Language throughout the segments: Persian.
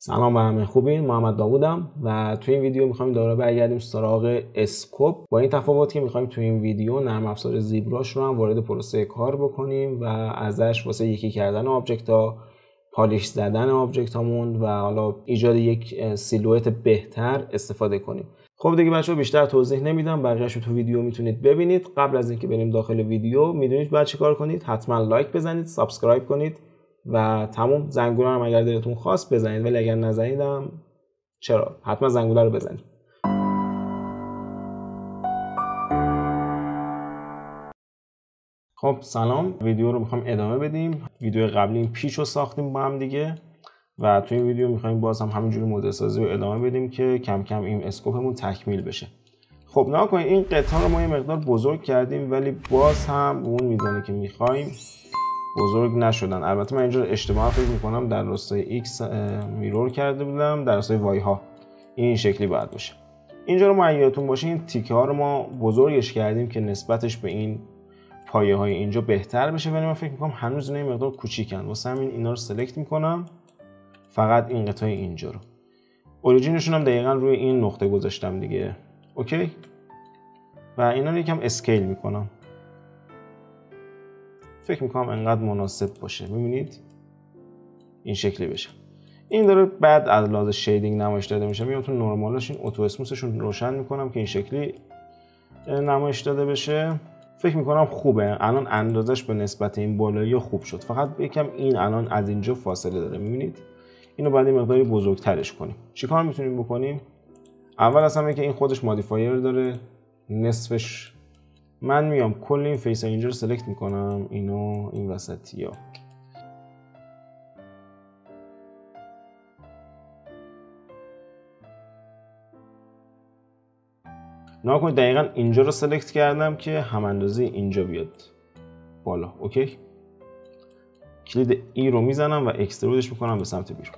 سلام به همه، خوبین؟ محمد داوودم و توی این ویدیو میخوایم دوباره برگردیم سراغ اسکوپ. با این تفاوت که میخوایم توی این ویدیو نرم افزار زیبراش رو هم وارد پروسه کار بکنیم و ازش واسه یکی کردن آبجکت ها، پالیش زدن آبجکت هامون و حالا ایجاد یک سیلوئت بهتر استفاده کنیم. خب دیگه بچه‌ها بیشتر توضیح نمیدم، بقیه‌اش رو تو ویدیو میتونید ببینید. قبل از اینکه بریم داخل ویدیو میدونید باید چیکار کنید؟ حتما لایک بزنید، سابسکرایب کنید و تمام زنگوله هم اگر دلتون خواست بزنید، ولی اگر نزنیدم چرا؟ حتما زنگوله رو بزنید. خب سلام، ویدیو رو میخوایم ادامه بدیم. ویدیو قبلی این پیچ رو ساختیم با هم دیگه و توی این ویدیو میخوایم باز هم همینجوری مدل سازی رو ادامه بدیم که کم کم این اسکوپمون تکمیل بشه. خب نگاه کنید، این قطعه رو ما یه مقدار بزرگ کردیم ولی باز هم اون میزانی که میخوایم بزرگ نشدن. البته من اینجا اشتباه فکر میکنم در راستای x میرور کرده بودم، در راستای y ها این شکلی باید باشه. اینجا رو ما یادتون باشه این تیکه ها رو ما بزرگش کردیم که نسبتش به این پایه های اینجا بهتر بشه، ولی من فکر میکنم هنوز اینا مقدار کوچیکن، واسه همین اینا رو سلکت میکنم، فقط این قطعه اینجا رو. اوریجینشون هم دقیقاً روی این نقطه گذاشتم دیگه. اوکی، و اینا رو یکم اسکیل میکنم، فکر میکنم انقدر مناسب باشه. ببینید این شکلی بشه. این داره بعد از لحاظ شیدینگ نمایش داده میشه. میام تو نورمالش این اتو اسموثشون روشن میکنم که این شکلی نمایش داده بشه. فکر میکنم خوبه. الان اندازش به نسبت این بالایی خوب شد، فقط یکم این الان از اینجا فاصله داره. میبینید اینو بعد این مقداری بزرگترش کنیم. چیکار میتونیم بکنیم؟ اول از همه که این خودش مودیفایر داره، نصفش من میام کل این فیس اینجا رو سلکت میکنم، اینو این وسطی ها. نگاه کنید دقیقاً اینجا رو سلکت کردم که هم اندازه اینجا بیاد بالا. اوکی، کلید ای رو میزنم و اکسترودش میکنم به سمت بیرون.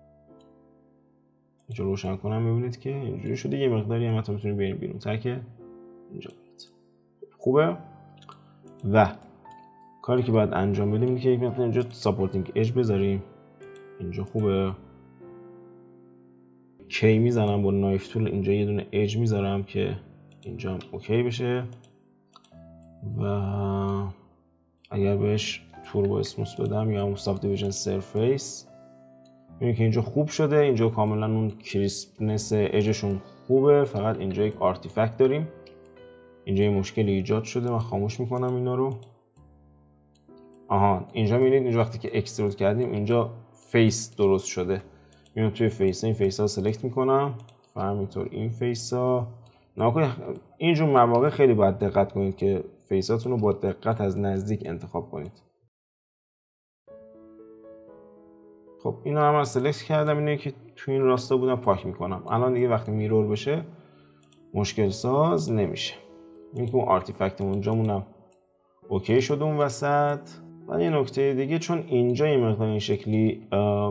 اینجا روشن کنم، ببینید که اینجوری شده. یه مقداری هم حتی میتونید بریم بیرون تا که اینجا بیاد. خوبه. و کاری که باید انجام بدیم اینه که یک مقدار اینجا ساپورتینگ اج بذاریم. اینجا خوبه. کی میزنم با نایف تول، اینجا یه دونه اج میذارم که اینجا هم اوکی بشه و اگر بهش توربو اسموث بدم یا همون ساب دیویژن سرفیس، میبینید که اینجا خوب شده. اینجا کاملا اون کریسپنس اجشون خوبه، فقط اینجا یک آرتیفکت داریم. اینجا یه مشکلی ایجاد شده، من خاموش میکنم اینا رو. آها، اینجا میبینید اینجا وقتی که اکسترود کردیم اینجا فیس درست شده. میام توی فیس، این فیس ها سلکت میکنم و همینطور این فیس ها. اینجور مواقع خیلی باید دقت کنید که فیساتون رو با دقت از نزدیک انتخاب کنید. خب اینو هم من سلکت کردم، اینه که توی این راستا بودم پاک میکنم. الان دیگه وقتی میرور بشه مشکل ساز نمیشه. این که اون آرتیفکت اونجامونم اوکی شد اون وسط. و یه نکته دیگه، چون اینجا یه مقدار این شکلی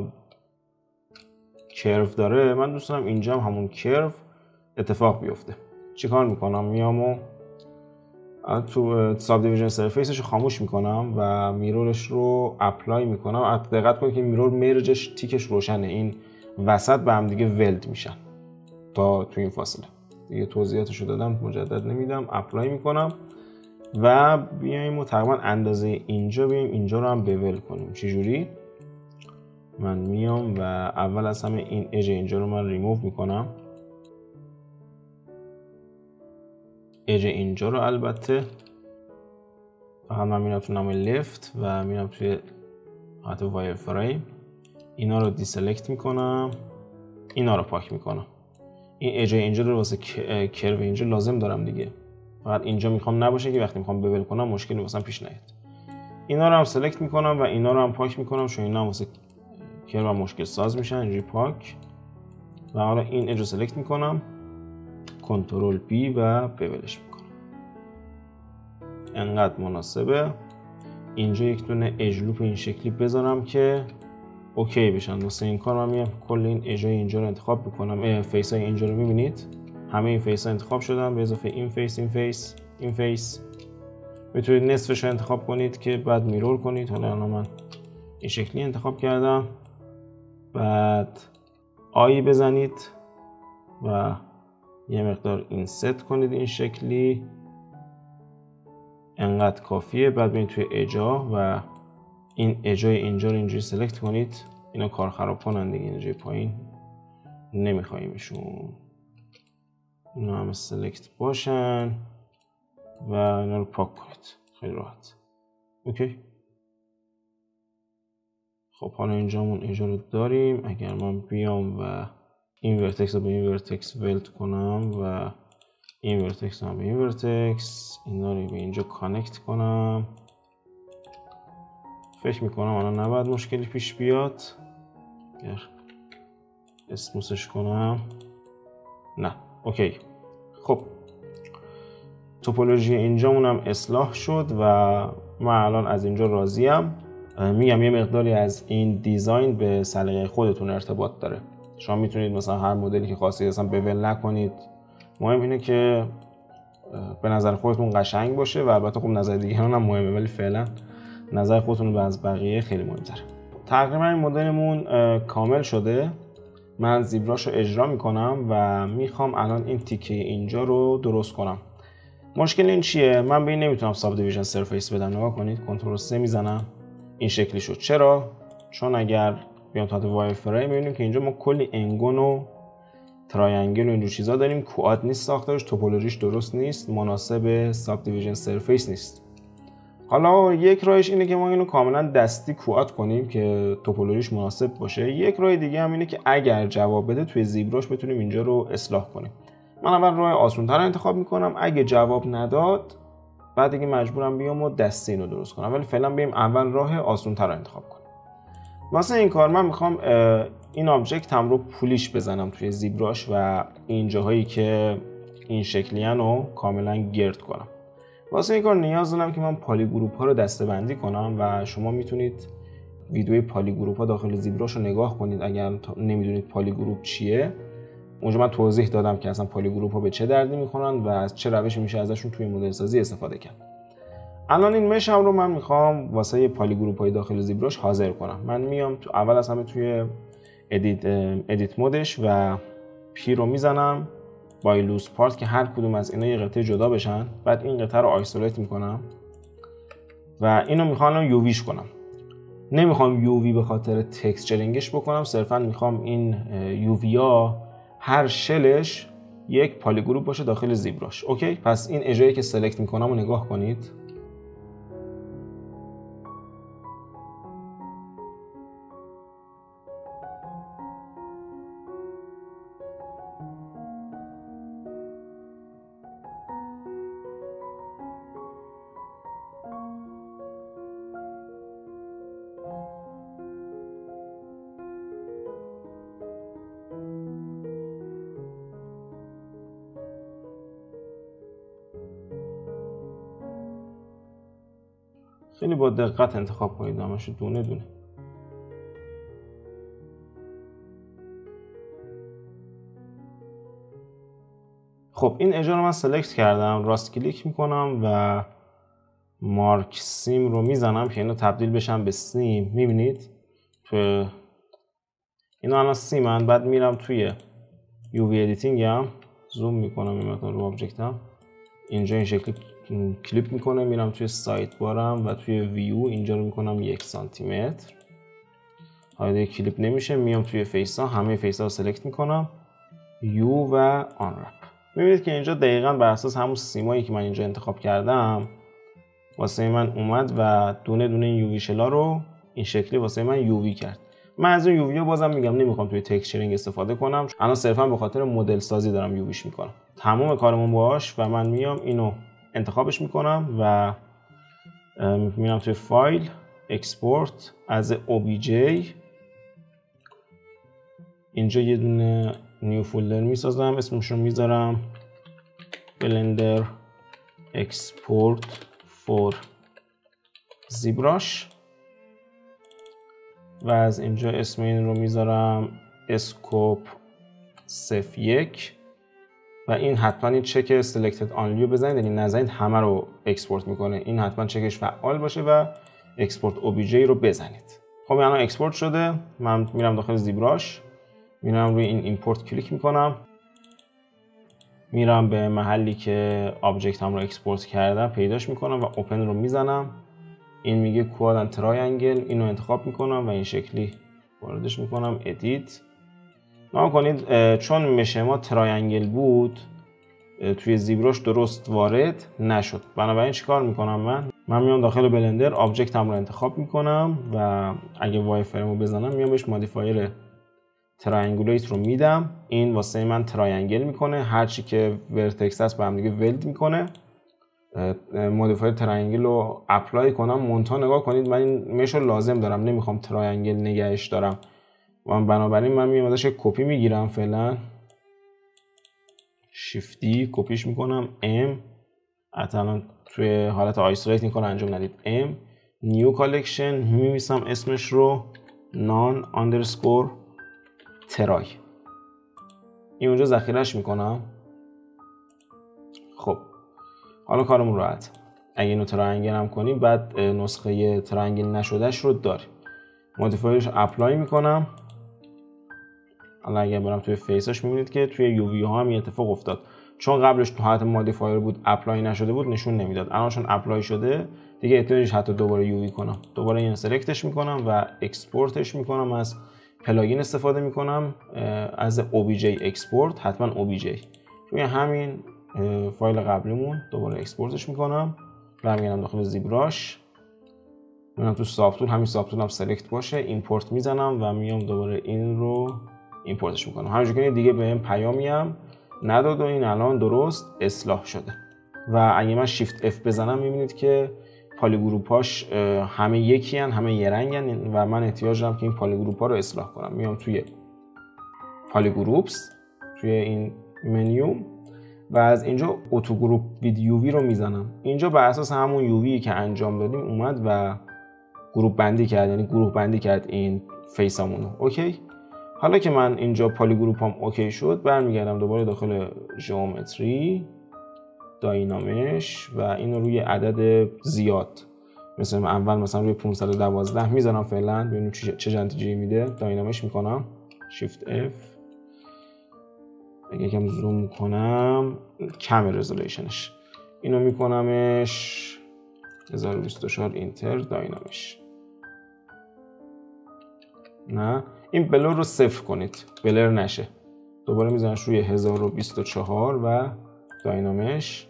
کرو داره، من دوست دارم اینجا هم همون کرو اتفاق بیفته. چیکار میکنم؟ میام و تو ساب دیویژن سرفیسش رو خاموش میکنم و میرورش رو اپلای میکنم. دقت کنید که میرور مرجش تیکش روشنه، این وسط به هم دیگه ولد میشن تا تو این فاصله. دیگه توضیحاتش رو دادم، مجدد نمیدم. اپلای میکنم و بیایم و تقریبا اندازه اینجا بیایم اینجا رو هم بول کنیم. چجوری؟ من میام و اول از همه این اج اینجا رو من ریموو میکنم. اج اینجا رو البته فقط من میرم تو نام لفت و میرم توی حتی وایر فریم، اینا رو دیسلکت میکنم، اینا رو پاک میکنم. این اج اینجا رو واسه کرو اینجا لازم دارم دیگه، فقط اینجا میخوام نباشه که وقتی میخوام بول کنم مشکلی واسم پیش نیاد. اینا رو هم سلکت میکنم و اینا رو هم پاک میکنم، چون اینا هم واسه کرو هم مشکل ساز میشن. اینجوری پاک. و حالا این اج رو سلکت میکنم، کنترل بی و بولش میکنم. انقدر مناسبه. اینجا یک دونه اج لوپ این شکلی بذارم که اوکی بشن. واسه این کار من میام کل این اجای اینجا رو انتخاب میکنم. فیس های اینجا رو میبینید، همه این فیس ها انتخاب شدن به اضافه این فیس، این فیس، این فیس. میتونید نصفش رو انتخاب کنید که بعد میرور کنید. حالا من این شکلی انتخاب کردم. بعد آی بزنید و یه مقدار اینست کنید این شکلی، انقدر کافیه. بعد برید توی اجا و این اجای اینجا رو اینجوری سلکت کنید. اینا کار خراب کنن دیگه، اینجای پایین نمیخوایمشون، اینا همه سلکت باشن و اینا رو پاک کنید خیلی راحت. اوکی. خب حالا اینجامون اجا رو داریم. اگر من بیام و این ورتکس رو به این ورتکس ولت کنم و این ورتکس رو به این ورتکس، اینا رو به اینجا کانکت کنم، فکر میکنم الان نباید مشکلی پیش بیاد. اگر اسموسش کنم، نه. اوکی. خب توپولوژی اینجامون هم اصلاح شد و من الان از اینجا راضیم. میگم یه مقداری از این دیزاین به سلیقه خودتون ارتباط داره. شما میتونید مثلا هر مدلی که خواستید اصلا بول نکنید. مهم اینه که به نظر خودتون قشنگ باشه و البته خب نظر دیگران هم مهمه، ولی فعلا نظر خودتون به از بقیه خیلی مهمتره. تقریبا این مدلمون کامل شده. من زیبراش رو اجرا میکنم و میخوام الان این تیکه اینجا رو درست کنم. مشکل این چیه؟ من به این نمیتونم ساب دیویژن سرفیس بدم. نگاه کنید، کنترل 3 میزنم این شکلی شد. چرا؟ چون اگر بیام تحت وایر فریم میبینیم که اینجا ما کلی انگون و تراینگل و اینجور چیزا داریم. کواد نیست ساختارش، توپولوژیش درست نیست، مناسب ساب دیویژن سرفیس نیست. حالا یک راهش اینه که ما اینو کاملا دستی کواد کنیم که توپولوژیش مناسب باشه. یک راه دیگه هم اینه که اگر جواب بده توی زیبراش بتونیم اینجا رو اصلاح کنیم. من اول راه آسان‌تر رو انتخاب میکنم. اگه جواب نداد بعد دیگه مجبورم بیام و دستی اینو درست کنم، ولی فعلا بریم اول راه آسان‌تر رو انتخاب کنیم. واسه این کار من میخوام این آبجکتم رو پولیش بزنم توی زیبراش و این جاهایی که این شکلیان رو کاملا گرد کنم. واسه این کار نیاز دارم که من پالیگروپ ها رو دسته‌بندی کنم و شما میتونید ویدیوی پالیگروپ ها داخل زیبراش رو نگاه کنید اگر نمیدونید پالیگروپ چیه. اونجا من توضیح دادم که اصلا پالیگروپ ها به چه دردی میخورن و از چه روشی میشه ازشون توی مدل سازی استفاده کرد. الان این مشم رو من میخوام واسه پالیگروپ های داخل زیبراش حاضر کنم. من میام اول از همه توی ادیت مودش و پی رو میزنم بای لوز پارت که هر کدوم از اینا یه قطعه جدا بشن. بعد این قطعه رو آیسولیت میکنم و اینو میخوام الان یوویش کنم. نمیخوام یووی به خاطر تکسچرینگش بکنم، صرفا میخوام این یوویا هر شلش یک پالیگروپ باشه داخل زیبراش. اوکی، پس این اجایی که سلکت میکنم رو نگاه کنید. خیلی با دقت انتخاب کنید، همش دونه دونه. خب این اجا رو من سلکت کردم، راست کلیک میکنم و مارک سیم رو میزنم که اینو تبدیل بشن به سیم. میبینید توی اینا الان سیمن. بعد میرم توی یووی ادیتینگ هم زوم میکنم این مقدار رو آبجکتم، اینجا این شکلی کلیپ میکنه. میرم توی سایت بارم و توی ویو اینجا رو میکنم 1 سانتی متر. حالا دیگه کلیپ نمیشه. میام توی فیس ها، همه فیس ها رو سلکت میکنم، یو و آن رپ. میبینید که اینجا دقیقاً بر اساس همون سیمایی که من اینجا انتخاب کردم واسه من اومد و دونه دونه این یووی شلا رو این شکلی واسه من یووی کرد. من از اون یووی ها بازم میگم نمیخوام توی تکسچرینگ استفاده کنم، الان صرفا به خاطر مدل سازی دارم یوویش میکنم. تمام کارمون باش و من میام اینو انتخابش میکنم و میرم توی فایل اکسپورت از OBJ. اینجا یه دونه نیو فولدر میسازم، اسمش رو میذارم بلندر اکسپورت فور زیبراش و از اینجا اسم این رو میذارم اسکوپ صف 1 و این حتما این چک سلکتد آنلی رو بزنید، یعنی نزنید همه رو اکسپورت میکنه. این حتما چکش فعال باشه و اکسپورت OBJ رو بزنید. خب الان اکسپورت شده. من میرم داخل زیبراش، میرم روی این ایمپورت کلیک میکنم، میرم به محلی که آبجکتم رو اکسپورت کردم پیداش میکنم و اوپن رو میزنم. این میگه کواد اند تراینگل، اینو انتخاب میکنم و این شکلی واردش میکنم. ادیت نام کنید. چون مشه ما تراینگل بود توی زیبراش درست وارد نشد، بنابراین چیکار میکنم؟ من میام داخل بلندر، آبجکتم رو انتخاب میکنم و اگه وای فریم رو بزنم میام بهش مودیفایر تراینگولیت رو میدم. این واسه من تراینگل میکنه، هرچی که ورتکس هست با هم دیگه ولد میکنه. مودیفایر تراینگل رو اپلای کنم. مونتا نگاه کنید من این مش رو لازم دارم، نمیخوام تراینگل نگهش دارم، بنابراین من میام ازش کپی میگیرم. فعلا شیفتی کپیش میکنم. ام الان توی حالت آیسولیت این کار انجام ندید. ام نیو کالکشن میمیسم اسمش رو نان اندرسکور ترای، این اونجا ذخیرهش میکنم. خب حالا کارمون راحت. اگه اینو تراینگل هم کنیم بعد نسخه تراینگل نشدهش رو داریم. مودیفایرش اپلای میکنم. حالا اگه برم توی فیسش میبینید که توی یووی ها هم این اتفاق افتاد، چون قبلش تو حالت مودیفایر بود اپلای نشده بود نشون نمیداد. الان چون اپلای شده دیگه احتیاجش حتی دوباره یووی کنم. دوباره این سلکتش میکنم و اکسپورتش میکنم. از پلاگین استفاده میکنم از OBJ اکسپورت، حتما OBJ. روی همین فایل قبلیمون دوباره اکسپورتش میکنم. برمیگردم داخل زیبراش، میام تو ساب تول، همین ساب تول هم سلکت باشه، ایمپورت میزنم و میام دوباره این رو ایمپورتش میکنم. همینجوری که دیگه بهم پیامی هم نداد و این الان درست اصلاح شده. و اگه من شیفت اف بزنم میبینید که پالیگروپاش همه یکی هن، همه یه رنگن و من احتیاج دارم که این پالیگروپا رو اصلاح کنم. میام توی پالیگروپس توی این منیو و از اینجا اتو گروپ وید یووی رو میزنم. اینجا بر اساس همون یووی که انجام دادیم اومد و گروپ بندی کرد، یعنی گروه بندی کرد این فیسامونو. اوکی. حالا که من اینجا پالیگروپام اوکی شد، برمیگردم دوباره داخل ژئومتری داینامش و اینو روی عدد زیاد، مثلا اول مثلا روی 512 میذارم فعلا ببینیم چه نتیجه‌ای میده. داینامش میکنم شیفت اف. اگه یکم زوم کنم کم رزولوشنش، اینو میکنمش 1024 اینتر داینامش. نه این بلور رو صفر کنید بلر نشه. دوباره میزنمش روی 1024 و داینامش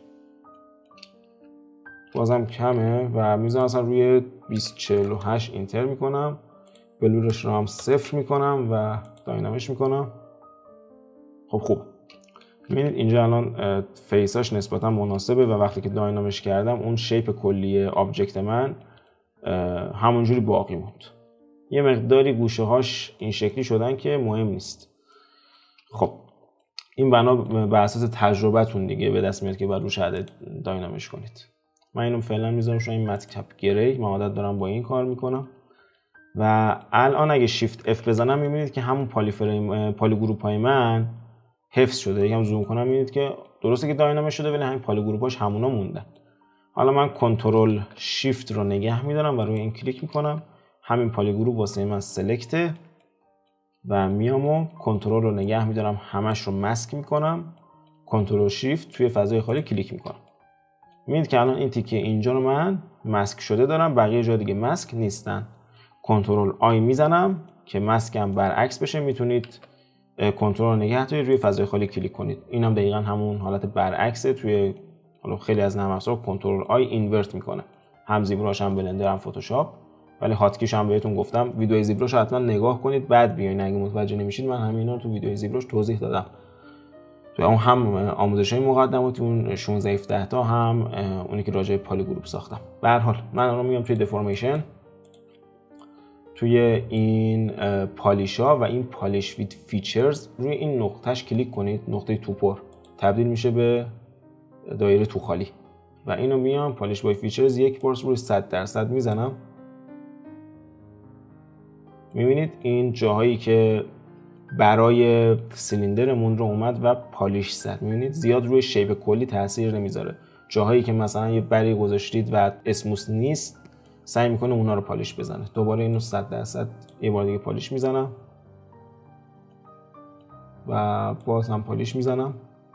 بازم کمه و میزنم اصلا روی 2048 اینتر میکنم. بلورش رو هم صفر میکنم و داینامش میکنم. خب خوب میبینید اینجا الان فیساش نسبتا مناسبه و وقتی که داینامش کردم اون شیپ کلی آبجکت من همونجوری باقی موند. یه مقداری گوشه هاش این شکلی شدن که مهم نیست. خب این بنا بر اساس تجربتون دیگه به دست میاد که بعد روش عدد داینامش کنید. من اینو فعلا میذارم روی این متکپ گری، من عادت دارم با این کار میکنم. و الان اگه شیفت اف بزنم میبینید که همون پالیگروپ های من حفظ شده. یکم زوم کنم میبینید که درسته که داینامش شده ولی همین پالیگروپاش همونا موندن. حالا من کنترل شیفت رو نگه میدارم و روی این کلیک میکنم. همین پالیگروپ واسه من سلکته و میام و کنترل رو نگه میدارم، همش رو ماسک میکنم. کنترل شیفت توی فضای خالی کلیک میکنم. میبینید که الان این تیکه اینجا رو من ماسک شده دارم، بقیه جا دیگه ماسک نیستن. کنترل آی میزنم که ماسکم برعکس بشه. میتونید کنترل رو نگه دارید روی فضای خالی کلیک کنید. اینم دقیقاً همون حالت برعکسه. توی حالا خیلی از نرم افزارها کنترل آی اینورت میکنه، هم زیبراش هم بلندر هم فتوشاپ. ولی هاتکیش هم بهتون گفتم ویدیو زیبراش حتما نگاه کنید بعد بیاین. اگه متوجه نمیشید من همینا رو تو ویدیو زیبراش توضیح دادم. تو اون هم آموزش‌های مقدماتی اون 16 17 تا هم اونی که راجع به پالیگروپ ساختم. به هر حال من الان میام توی دفورمیشن، توی این پالیشا و این پالیش وید فیچرز روی این نقطهش کلیک کنید. نقطه توپر تبدیل میشه به دایره تو خالی و اینو میام پالیش بای فیچرز یک بار روی 100% میزنم. میبینید این جاهایی که برای سیلیندرمون رو اومد و پالیش زد. میبینید زیاد روی شیپ کلی تاثیر نمیذاره. جاهایی که مثلا یه بری گذاشتید و اسموس نیست سعی میکنه اونا رو پالیش بزنه. دوباره اینو 100% یه بار دیگه پالیش میزنم. و باز هم پالیش میزنم،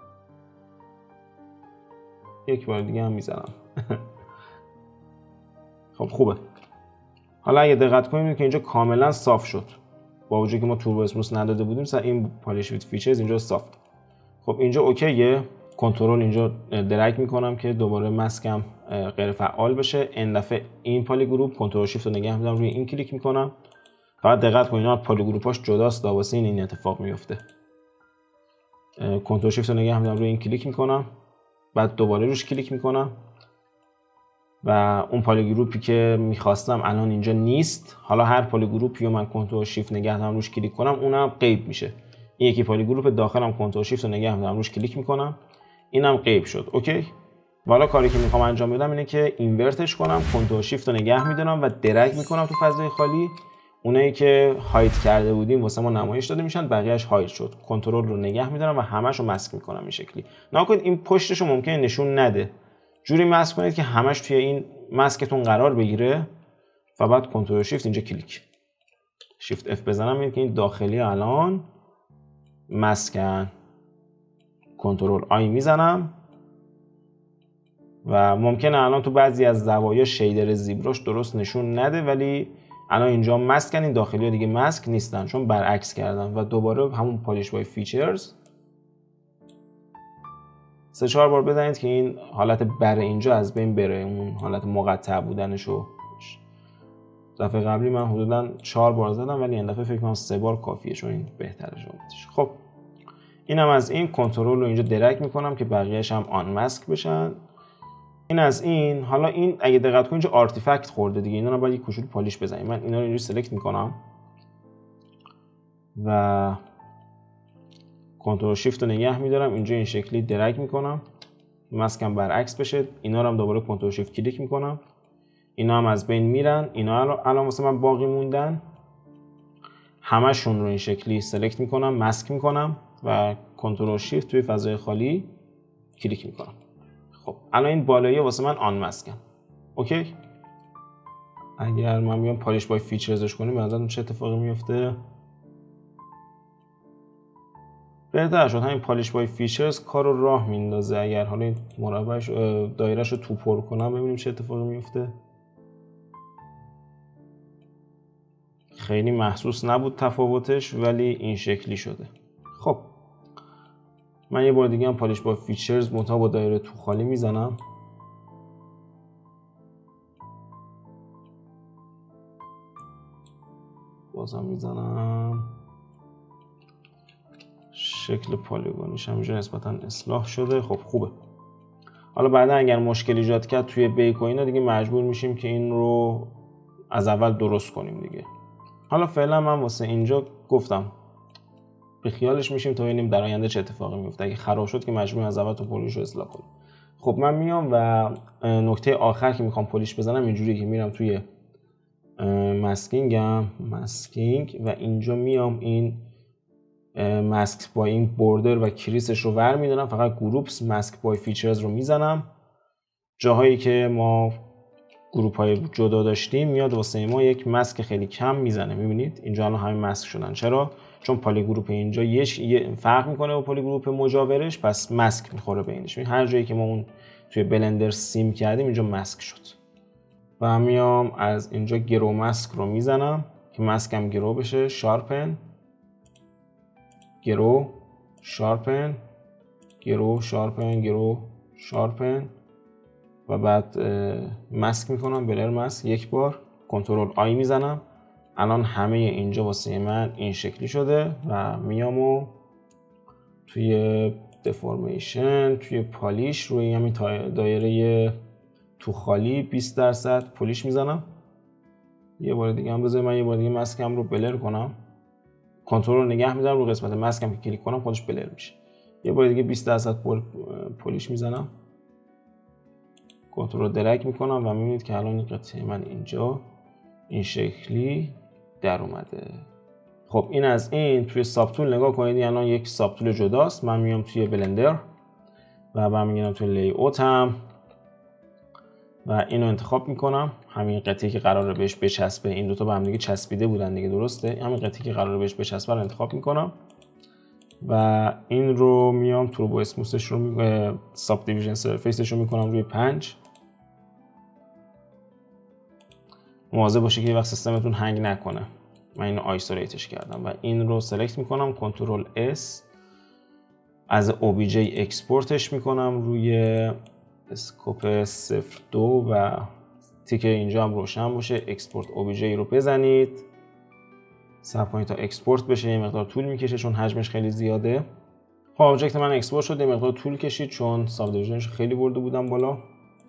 یک بار دیگه هم میزنم. خب خوبه. حالا اگه دقت کنید که اینجا کاملا صاف شد، با وجودی که ما توربو اسموس نداده بودیم، مثلا این پالیش ویت فیچرز اینجا صاف. خب اینجا اوکیه. کنترل اینجا درگ میکنم که دوباره ماسکم غیر فعال بشه. این دفعه این پالی گروپ کنترل شیفت رو نگه میدارم، روی این کلیک میکنم. فقط دقت کنید اینا پالی گروپاش جداست، واسه این اتفاق میفته. کنترل شیفت رو نگه میدارم، روی این کلیک میکنم، بعد دوباره روش کلیک میکنم و اون پالی گروپی که میخواستم الان اینجا نیست. حالا هر پالی گروپی رو من کنترل شیفت نگه دارم روش کلیک کنم اونم غیب میشه. این یکی پالی گروپ داخلم کنترل شیفت رو نگه میدارم روش کلیک میکنم، اینم غیب شد. اوکی. حالا کاری که میخوام انجام بدم اینه که اینورتش کنم، کنترل شیفت رو نگه میدارم و درگ میکنم تو فضای خالی. اونایی که هاید کرده بودیم واسه ما نمایش داده میشن، بقیه‌اش هاید شد. کنترل رو نگه میدارم و همه‌شو ماسک میکنم این شکلی. نکنید این پشتشو ممکنه نشون نده. جوری ماسک کنید که همش توی این ماسکتون قرار بگیره و بعد کنترل شیفت اینجا کلیک. شیفت اف بزنم میبینید که این داخلی الان ماسکن. کنترل آی میزنم و ممکنه الان تو بعضی از زوایا شیدر زیبراش درست نشون نده، ولی الان اینجا ماسکن، این داخلی ها دیگه ماسک نیستن چون برعکس کردم. و دوباره همون پالیش بای فیچرز 3-4 بار بزنید که این حالت بر اینجا از بین بره، اون حالت مقطع بودنشو. دفعه قبلی من حدودا 4 بار زدم ولی این دفعه فکر کنم 3 بار کافیه چون این بهتره شدش. خب اینم از این. کنترل رو اینجا درگ میکنم که بقیه‌اش هم آن ماسک بشن. این از این. حالا این اگه دقت کنید اینجا آرتیفکت خورده دیگه، اینا رو باید یک کوچولو پالیش بزنیم. من اینا رو اینجوری سلکت میکنم و کنترل شیفت رو نگه میدارم، اینجا این شکلی درگ میکنم، ماسکم برعکس بشه. اینا رو هم دوباره کنترل شیفت کلیک میکنم، اینا هم از بین میرن. اینا الان واسه من باقی موندن، همشون رو این شکلی سلکت میکنم، ماسک میکنم و کنترل شیفت توی فضای خالی کلیک میکنم. خب الان این بالایی واسه من آن ماسکن. اوکی. اگر من بیام پالیش بای فیچرزش کنیم به نظرتون چه اتفاقی میفته؟ بهتر شد. همین پالیش بای فیچرز کار رو راه میندازه. اگر حالا این مربعش دایرهش رو تو پر کنم ببینیم چه اتفاقی میفته. خیلی محسوس نبود تفاوتش ولی این شکلی شده. خب من یه بار دیگه هم پالیش با فیچرز منتها با دایره تو خالی میزنم. بازم میزنم. شکل پالیگونیش هم اینجا نسبتا اصلاح شده. خب خوبه. حالا بعدا اگر مشکلی ایجاد کرد توی بیک و اینا دیگه مجبور میشیم که این رو از اول درست کنیم دیگه. حالا فعلا من واسه اینجا گفتم به خیالش میشیم تا ببینیم در آینده چه اتفاقی میفته. اگه خراب شد که مجبوریم از اول تو پولیش رو اصلاح کنیم. خب من میام و نکته آخر که میخوام پولیش بزنم اینجوریه که میرم توی ماسکینگ و اینجا میام این ماسک با این بوردر و کریسش رو ور میدارم، فقط گروپس ماسک بای فیچرز رو میزنم. جاهایی که ما گروپ های جدا داشتیم میاد واسه ما یک ماسک خیلی کم میزنه. میبینید اینجا الان همین ماسک شدن. چرا؟ چون پالی گروپ اینجا یه فرق میکنه با پالی گروپ مجاورش، پس ماسک میخوره بینش. هر جایی که ما اون توی بلندر سیم کردیم اینجا ماسک شد. و میام از اینجا گرو ماسک رو میزنم که ماسکم گرو بشه. شارپن، گرو، شارپن، گرو، شارپن، گرو، شارپن و بعد ماسک میکنم. بلر ماسک یک بار. کنترل آی میزنم. الان همه اینجا واسه من این شکلی شده و میام و توی دفورمیشن توی پالیش روی همین دایره تو خالی 20% پولیش میزنم. یه بار دیگه هم بذارید من یه بار دیگه ماسکم رو بلر کنم. کنترل رو نگه میدارم، رو قسمت ماسکم که کلیک کنم خودش بلر میشه. یه بار دیگه 20% پولیش میزنم. کنترل رو درگ میکنم و میبینید که الان این قطعه من اینجا این شکلی در اومده. خب این از این. توی ساب تول نگاه کنید الان یک ساب تول جداست. من میام توی بلندر و برمیگردم توی لی اوتم و اینو انتخاب میکنم. همین قطعه که قراره بهش بچسبه، این دوتا به هم دیگه چسبیده بودن دیگه، درسته؟ همین قطعه که قراره بهش بچسبه رو انتخاب میکنم و این رو میام توربو اسموثش رو ساب دیویژن سرفیسش رو میکنم روی 5. مواظب باشید که وقت سیستمتون هنگ نکنه. من اینو آیسولیتش کردم و این رو سلکت میکنم، کنترل اس، از OBJ اکسپورتش میکنم روی اسکوپ 02 و تیکه اینجا هم روشن باشه. اکسپورت OBJ رو بزنید، صبر کنید تا اکسپورت بشه، یه مقدار طول میکشه چون حجمش خیلی زیاده. خب آبجکت من اکسپورت شد، یه مقدار طول کشید چون ساب دیویژنش خیلی برده بودم بالا.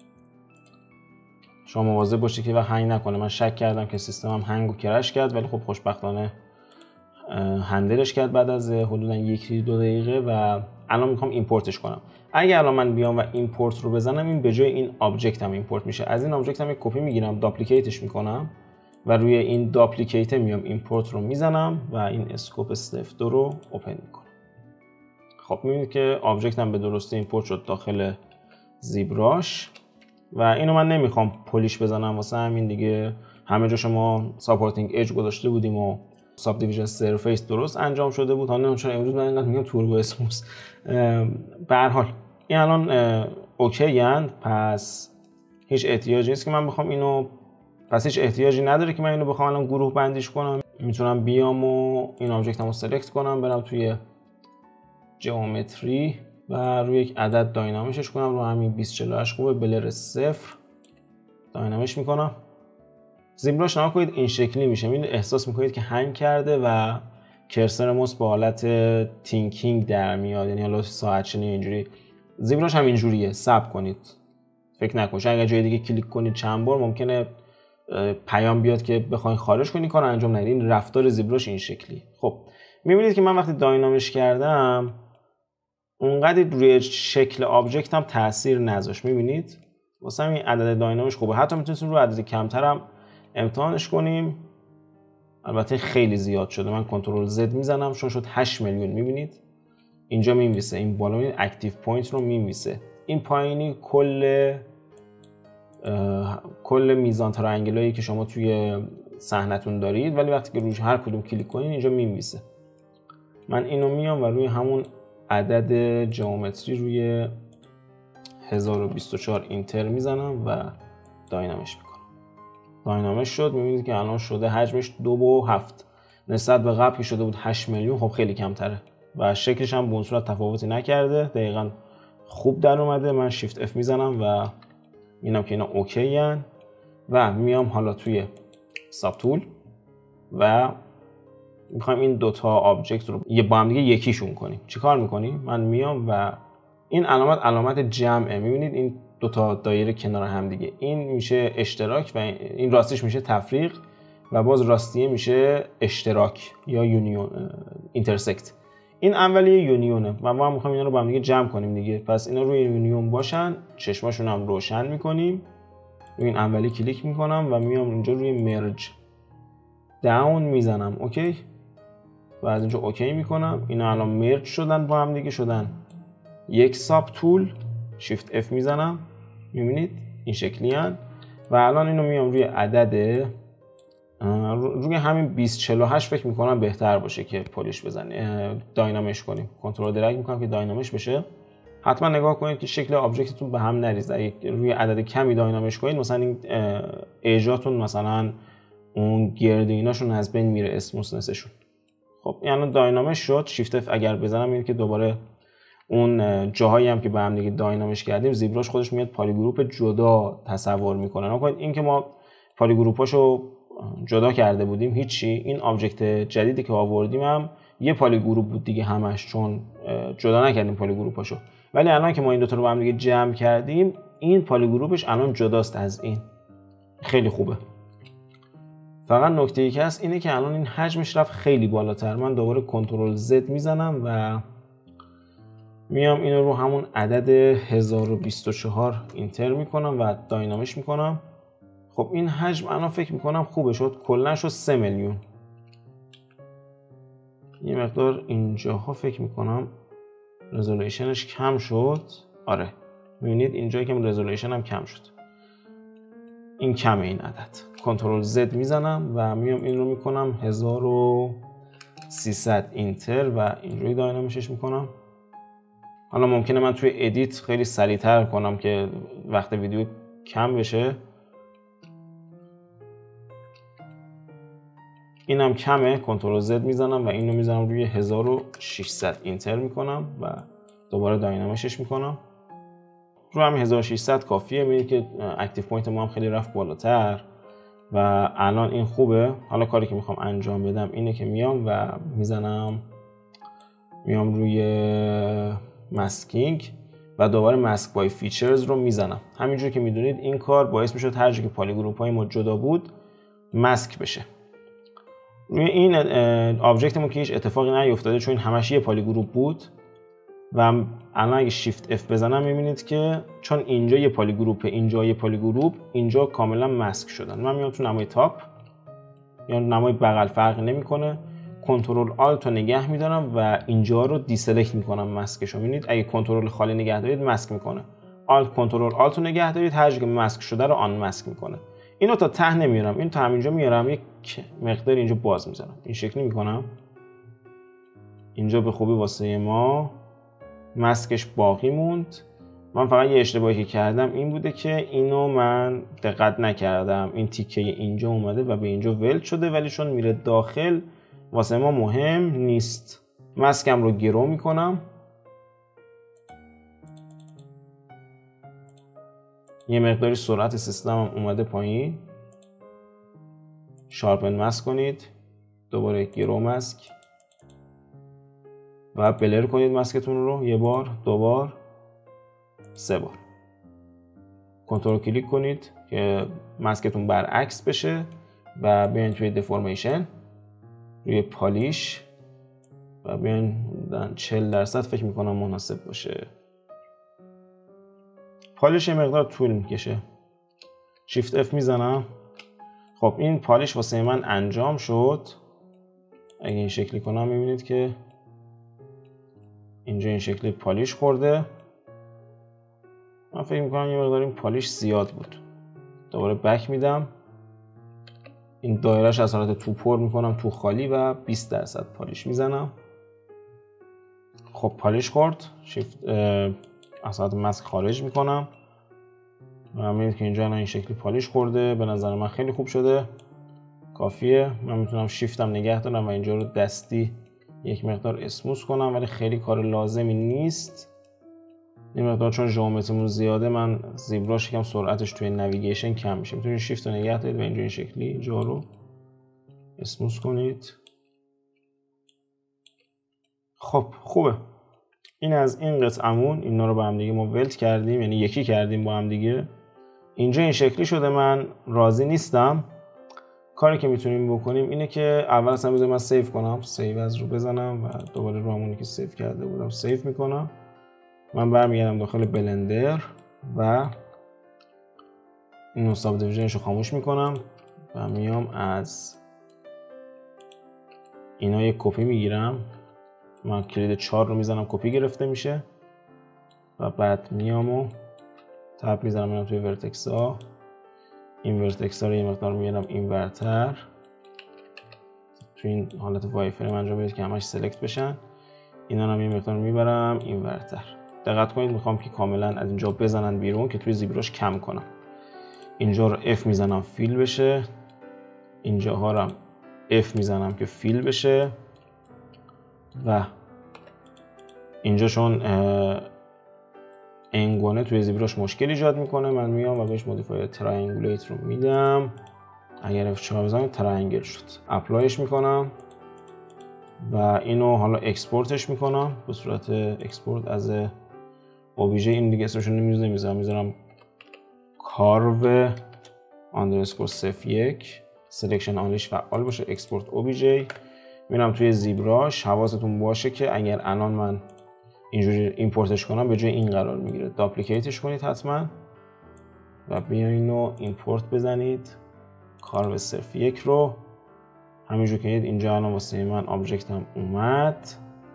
شما مواظب باشید که وقت هنگ نکنه. من شک کردم که سیستمم هنگ و کرش کرد، ولی خب خوشبختانه هندلش کرد بعد از حدودا 1-2 دقیقه و الان میخوام ایمپورتش کنم. اگه الان من بیام و ایمپورت رو بزنم، این به جای این آبجکت هم ایمپورت میشه. از این آبجکت هم یک کپی میگیرم، داپلیکیتش میکنم و روی این داپلیکیت میام ایمپورت رو میزنم و این اسکوپ 02 رو اوپن میکنم. خب میبینید که آبجکت هم به درستی ایمپورت شد داخل زیبراش و اینو من نمیخوام پولیش بزنم، واسه همین دیگه همه جا شما ساپورتینگ اج گذاشته بودیم و ساب دیویژن سرفیس درست انجام شده بود. حالا چون امروز من اینقدر میگم توربو اسموث، به هر حال این الان اوکی اند، پس هیچ احتیاجی نیست که من بخوام اینو، پس هیچ احتیاجی نداره که من اینو بخوام الان گروه بندیش کنم. میتونم بیام و این آبجکتمو سلکت کنم، برم توی جیومتری و روی یک عدد داینامیشش کنم، رو همین 2048 خوبه، بلر 0 داینامیش میکنم. زیبراش نگاه کنید این شکلی میشه، میبینید احساس میکنید که هنگ کرده و کرسر موس به حالت تینکینگ در میاد، یعنی حالا ساعت چنین اینجوری. زیبراش هم اینجوریه، صبر کنید، فکر نکنید اگه جای دیگه کلیک کنید چند بار ممکنه پیام بیاد که بخواید خارج کنید، کار انجام ندید. این رفتار زیبراش این شکلی. خب میبینید که من وقتی داینامیش کردم اونقدر روی شکل آبجکت هم تاثیر نذاشت. میبینید واسه همین عدد داینامیش خوبه. حتی میتونید رو عدد کمتر هم امتحانش کنیم. البته خیلی زیاد شده، من کنترل زد میزنم چون شد 8 میلیون. میبینید اینجا میمیسه، این بالا میبینید اکتیو پوینت رو میمیسه. این پایینی کل میزان ترنگلایی که شما توی صحنتون دارید، ولی وقتی که روش هر کدوم کلیک کنید اینجا میمیسه. من اینو میام و روی همون عدد جیومتری روی 1024 اینتر میزنم و داینامیش میکنم. داینامیش شد، میبینید که الان شده حجمش 2.7 نسبت به قبل که شده بود 8 میلیون. خب خیلی کمتره و شکلش هم به اون صورت تفاوتی نکرده، دقیقاً خوب در اومده. من شیفت اف میزنم و میبینم که اینا اوکی ان و میام حالا توی ساب تول و میخوایم این دوتا آبجکت رو با هم دیگه یکیشون کنیم. چیکار میکنیم؟ من میام و این علامت جمعه، میبینید این دوتا دایره کنار هم دیگه، این میشه اشتراک و این راستیش میشه تفریق و باز راستیه میشه اشتراک یا یونیون، اینترسکت. این اولیه یونیونه و ما هم میخوایم اینا رو با هم دیگه جمع کنیم دیگه. پس اینا روی یونیون باشن، چشماشون هم روشن میکنیم. روی این اولی کلیک میکنم و میام اینجا روی مرج داون میزنم، اوکی، و از اینجا اوکی میکنم. اینا الان مرج شدن با هم دیگه، شدن یک ساب تول. شیفت اف میزنم، میبینید این شکلی هن. و الان اینو میام روی عدد، روی همین 2048 فکر میکنم بهتر باشه که پولیش بزنیم، داینامیش کنیم. کنترل درگ میکنم که داینامیش بشه. حتما نگاه کنید که شکل آبجکتتون به هم نریزه. اگه روی عدد کمی داینامیش کنید، مثلا این ایجاتون مثلا اون گردیناشون از بین میره، اسموثنسشون. خب یعنی داینامیش شد. شیفت اف اگر بزنم میبینید که دوباره اون جاهایی هم که با هم دیگه داینامیش کردیم، زیبراش خودش میاد پالی گروپ جدا تصور میکنه. نکنید این که ما پالی گروپاشو جدا کرده بودیم هیچی، این آبجکت جدیدی که آوردیم هم یه پالی گروپ بود دیگه همش، چون جدا نکردیم پالی گروپاشو. ولی الان که ما این دو تا رو با هم دیگه جمع کردیم، این پالی گروپش الان جداست از این. خیلی خوبه. فقط نکته ای که هست اینه که الان این حجمش رفت خیلی بالاتر. من دوباره کنترل زد میزنم و میام اینو رو همون عدد 1024 اینتر میکنم و داینامیش میکنم. خب این حجم الان فکر میکنم خوبه شد، کلا شد 3 میلیون. یه مقدار اینجاها فکر میکنم رزولوشنش کم شد. آره میبینید اینجایی که رزولوشن هم کم شد. این کمه این عدد. کنترل زد میزنم و میام این رو میکنم 1000 و 300 اینتر و اینجوری داینامیکش میکنم. حالا ممکنه من توی ادیت خیلی سریعتر کنم که وقت ویدیو کم بشه. اینم کمه، کنترل زد میزنم و اینو میزنم روی 1600 اینتر میکنم و دوباره داینامیکش میکنم. رو هم 1600 کافیه. میبینید که اکتیو پوینت ما هم خیلی رفت بالاتر و الان این خوبه. حالا کاری که میخوام انجام بدم اینه که میام و میام روی ماسکینگ و دوباره ماسک بای فیچرز رو میزنم. همینجور که میدونید این کار باعث میشد هر جایی که پالی گروپ های ما جدا بود ماسک بشه. روی این آبجکتمون که هیچ اتفاقی نیفتاده چون همش یه پالی گروپ بود و الان اگه شیفت اف بزنم میبینید که چون اینجا یه پالی گروپه اینجا یه پالی گروپ، اینجا کاملا ماسک شدن. من میام تو نمای تاپ یا نمای بغل فرقی نمیکنه، کنترل آلت رو نگه میدارم و اینجا رو دیسلکت میکنم ماسکش رو. میبینید اگه کنترل خالی نگه دارید ماسک میکنه، آلت کنترل آلت رو نگه دارید هر جایی که ماسک شده رو آن ماسک میکنه. اینو تا ته نمیارم، این تا همینجا میارم، یک مقدار اینجا باز میذارم، این شکلی میکنم. اینجا به خوبی واسه ما ماسکش باقی موند. من فقط یه اشتباهی که کردم این بوده که اینو من دقت نکردم، این تیکه اینجا اومده و به اینجا ولد شده، ولی چون میره داخل واسه ما مهم نیست. ماسکم رو گرو میکنم، یه مقداری سرعت سیستمم اومده پایین. شارپن ماسک کنید، دوباره گرو ماسک و بلر کنید ماسکتون رو یه بار، دو بار، سه بار. کنترل کلیک کنید که ماسکتون برعکس بشه و بیاین توی دفورمیشن روی پالیش و بیاین 40% فکر میکنم مناسب باشه. پالیش یه مقدار طول میکشه. شیفت اف میزنم. خب این پالیش واسه من انجام شد. اگه این شکلی کنم میبینید که اینجا این شکلی پالیش خورده. من فکر میکنم یه مقدار این پالیش زیاد بود. دوباره بک میدم، این دایرهش از حالت تو پر میکنم تو خالی و 20% پالیش میزنم. خب پالیش خورد. شیفت از حالت ماسک خارج میکنم و میبینید که اینجا این شکلی پالیش خورده. به نظر من خیلی خوب شده، کافیه. من میتونم شیفتم نگه دارم و اینجا رو دستی یک مقدار اسموس کنم، ولی خیلی کار لازمی نیست. این مقدار چون ژئومتریمون زیاده، من زیبراش یکم سرعتش توی نویگیشن کم میشه. میتونید شیفت رو نگه دارید و اینجا این شکلی اینجا رو اسموس کنید. خب خوبه. این از این قطعمون. اینا رو با هم دیگه ما ولت کردیم، یعنی یکی کردیم با هم دیگه. اینجا این شکلی شده. من راضی نیستم. کاری که میتونیم بکنیم اینه که اول اصلا بذارید من سیو کنم، سیو از رو بزنم و دوباره رو همونی که سیو کرده بودم سیو میکنم. من برمیگردم داخل بلندر و این ساب دیویژنش رو خاموش میکنم و میام از اینا یک کپی میگیرم. من کلید 4 رو میزنم، کپی گرفته میشه و بعد میام و تپ میزنم میرم توی ورتکس ها. این ورتکس ها رو یه مقدار میارم این ورتر، توی این حالت وای فریم انجام بدید که همش سلکت بشن. اینا هم یه مقدار میبرم این ورتر. دقت کنید میخوام که کاملا از اینجا بزنن بیرون که توی زیبراش کم کنم. اینجا رو F میزنم فیل بشه، اینجاها رو هم F میزنم که فیل بشه و اینجا چون انگونه توی زیبراش مشکل ایجاد میکنه، من میام و بهش مودیفایر تراینگولیت رو میدم. اگر F4 بزنم تراینگل شد. اپلایش میکنم و اینو حالا اکسپورتش میکنم به صورت اکسپورت از اوبیجه. این دیگه اسمشو میذارم کارو اندرسکور صف1 سلکشن آنلیش فعال باشه، اکسپورت اوبیجه. میرم توی زیبراش. حواستون باشه که اگر الان من اینجوری ایمپورتش کنم به جای این قرار میگیره. داپلیکیتش کنید حتما و بیاین و ایمپورت بزنید کارو صف1 رو. همینجور که اینجا الان واسه من آبجکتم اومد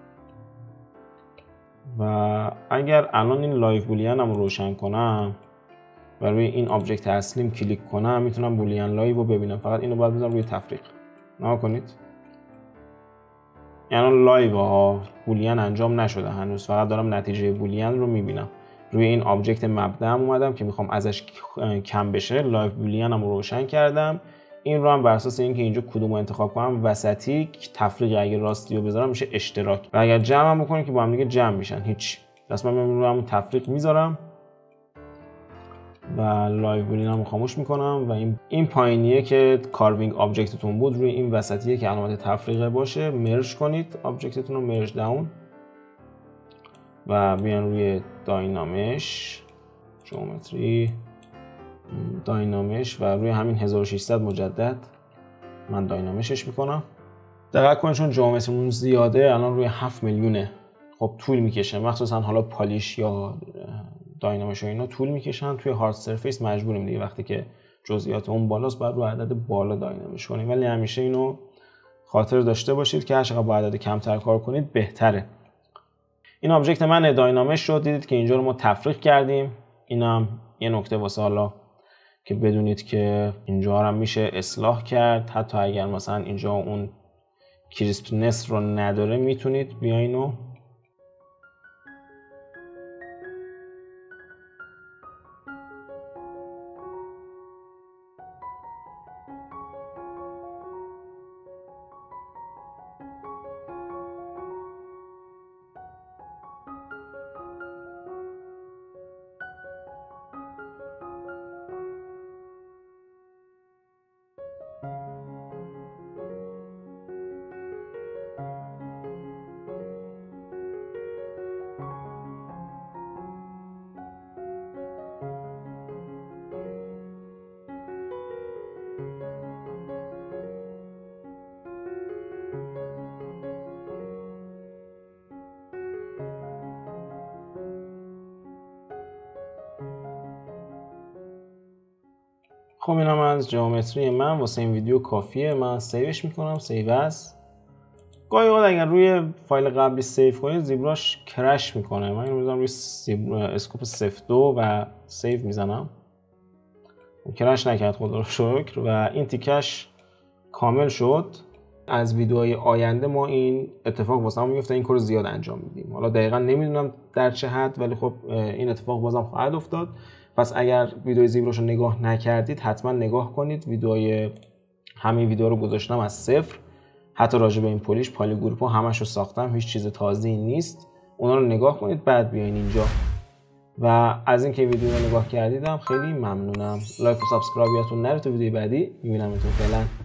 و اگر الان این لایو بولیان رو روشن کنم و روی این آبجکت اصلیم کلیک کنم، میتونم بولیان لایو رو ببینم. فقط اینو باید بزنم روی تفریق. نگاه کنید یعنی لایو ها بولین انجام نشده هنوز، فقط دارم نتیجه بولین رو میبینم. روی این آبجکت مبدأ اومدم که میخوام ازش کم بشه، لایو بولین رو روشن کردم. این رو هم بر اساس اینکه اینجا کدومو انتخاب کنم، وسطی تفریق اگه راستی رو بذارم میشه اشتراک، و اگر جمع هم بکنم که با هم دیگه جمع میشن هیچ. پس من رو همون تفریق میذارم و لایو بولین رو خاموش میکنم و این پایینیه که کاربینگ آبجکتتون بود روی این وسطیه که علامت تفریقه باشه مرج کنید آبجکتتون رو، مرج داون، و بیان روی داینامش، جیومتری، داینامش، و روی همین 1600 مجدد من داینامشش میکنم. دقت کنید چون جیومتریمون زیاده الان روی 7 میلیونه، خب طول میکشه، مخصوصا حالا پالیش یا داینامش و اینا طول میکشن. توی هارد سرفیس مجبوریم دیگه وقتی که جزئیات اون بالاست باید رو عدد بالا داینامش کنیم، ولی همیشه اینو خاطر داشته باشید که هر چقدر با عدد کمتر کار کنید بهتره. این آبجکت من داینامش شد، دیدید که اینجا رو ما تفریق کردیم. اینم یه نکته واسه حالا که بدونید که اینجا هم میشه اصلاح کرد، حتی اگر مثلا اینجا اون کریسپنس رو نداره میتونید بیاین و خب اینم از جیومتری من. واسه این ویدیو کافیه، من سیوش میکنم. سیو از گاهی اوقات اگر روی فایل قبلی سیو کنید زیبراش کرش میکنه. من اینو میذارم روی اسکوپ 02 و سیو میزنم، کرش نکرد خدا رو شکر، و این تیکش کامل شد. از ویدیوهای آینده ما این اتفاق واسه هم میفته، این کارو زیاد انجام میدیم. حالا دقیقا نمیدونم در چه حد، ولی خب این اتفاق بازم خواهد افتاد. پس اگر ویدیوی زیبراش رو نگاه نکردید حتما نگاه کنید. همین ویدیو رو گذاشتم از صفر، حتی راجع به این پالی گروپ همش رو ساختم، هیچ چیز تازه‌ای نیست. اونا رو نگاه کنید بعد بیاین اینجا. و از اینکه ویدیو رو نگاه کردیدم خیلی ممنونم. لایک و سابسکرایب یادتون نره. تو ویدیو بعدی میبینمتون. فعلا